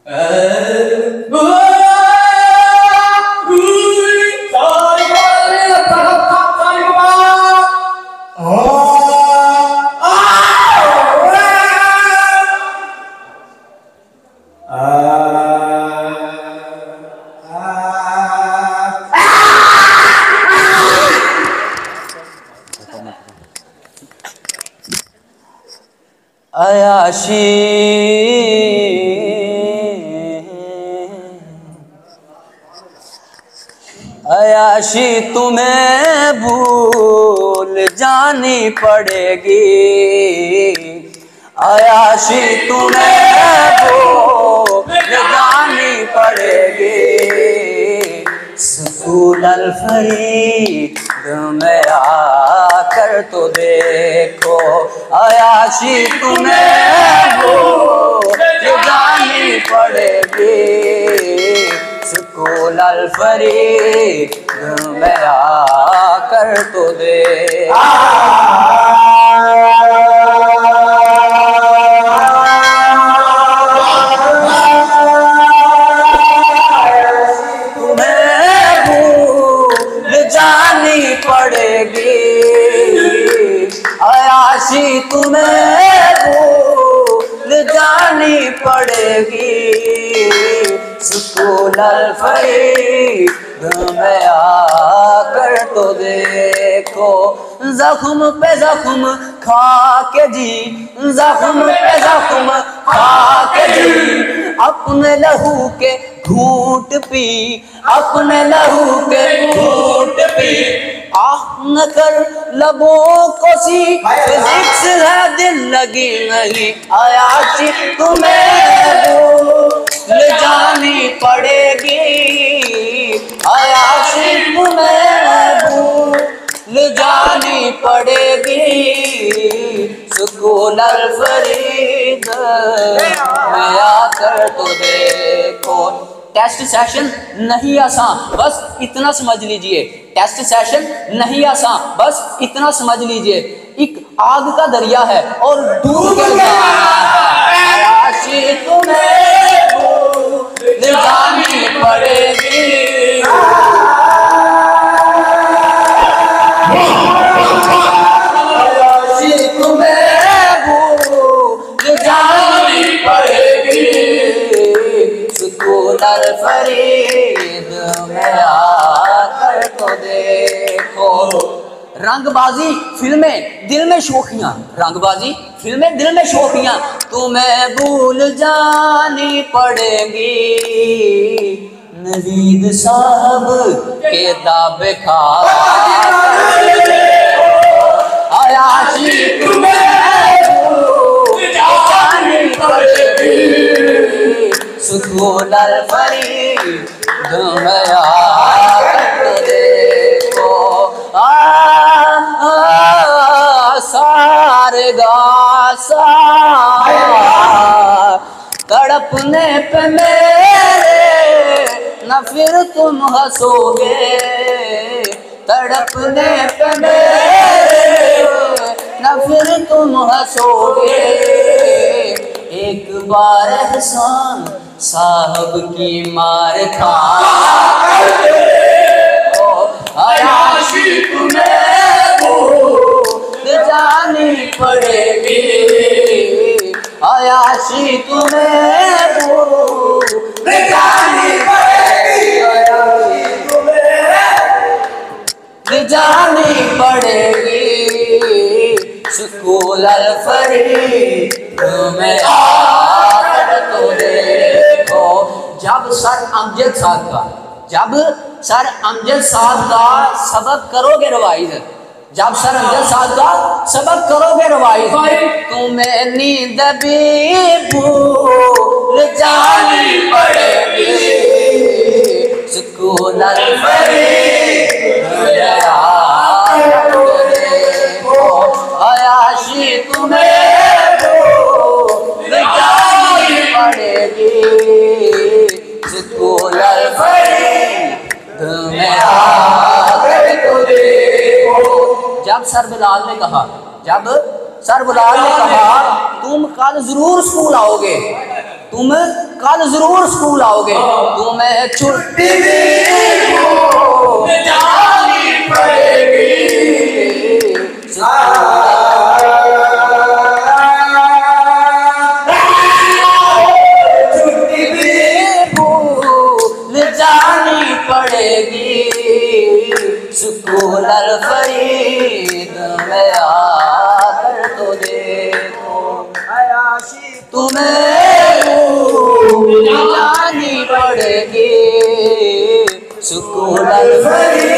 अयाशी अयाशी तुम्हें भूल जानी पड़ेगी, अयाशी तुम्हें भूल जानी पड़ेगी। स्कूल अल-फरीद में आकर तो देखो, अयाशी तुम्हें भूल जानी पड़ेगी। स्कूल अल-फरीद में आकर तो देखो। अयाशी तुम्हें भूल जानी पड़ेगी। स्कूल अल-फरीद में आकर तो देखो, जख्म पे जख्म खा के जी, जख्म पे जख्म खा के जी, अपने लहू के घूंट पी, अपने लहू के घूंट पी। आह न कर लबों को सी, फिजिक्स है दिल लगी नहीं। अयाशी तुम्हें भूल जानी पड़ेगी, अयाशी तुम्हें भूल जानी पड़ेगी। स्कूल अल-फरीद में आकर तो देखो। टेस्ट सेशन नहीं आसान, बस इतना समझ लीजिए। टेस्ट सेशन नहीं आसान, बस इतना समझ लीजिए। एक आग का दरिया है और डूब कर जाना है। अयाशी तुम्हें भूल जानी पड़ेगी, अयाशी तुम्हें भूल जानी पड़ेगी। स्कूल अल-फरीद में आकर तो देखो। रंगबाजी फिल्में दिल में शोखियां, रंगबाजी फिल्में दिल में शोखियां, तुम्हें भूल जानी पड़ेगी। नवीद साहब के दावे खा, अयाशी तुम्हें भूल जानी पड़ेगी। स्कूल अल-फरीद में आकर देखो। सारे गा सा, तड़पने पे मेरे न फिर तुम हंसोगे, तड़पने पे मेरे न फिर तुम हंसोगे। एक बार एहसान साहब की मार खा, अयाशी तुम्हें भूल जानी पड़ेगी, अयाशी तुम्हें भूल जानी पड़ेगी, अयाशी तुम्हें जानी पड़ेगी। स्कूल अल-फरीद में आकर तो देखो। जब सर अमजद साहब का, जब सर अमजद साहब का सबक करोगे रिवाइज, जब सर अमजद साहब का सबक करोगे रिवाइज, तुम्हें नींद भी भूल जानी पड़ेगी। स्कूल अल-फरीद में आकर तो देखो, अयाशी तुम्हें भूल जानी पड़ेगी। स्कूल अल-फरीद में आकर तो देखो। जब सर बिलाल ने कहा, जब सर बिलाल ने कहा तुम कल जरूर स्कूल आओगे, तुम कल जरूर स्कूल आओगे, तुम्हें छुट्टी जानी पड़ेगी। छुट्टी भी भूल जानी पड़ेगी, स्कूल फरीद में आकर तो देखो, तुम्हें जानी पड़ेगी, स्कूल फरीद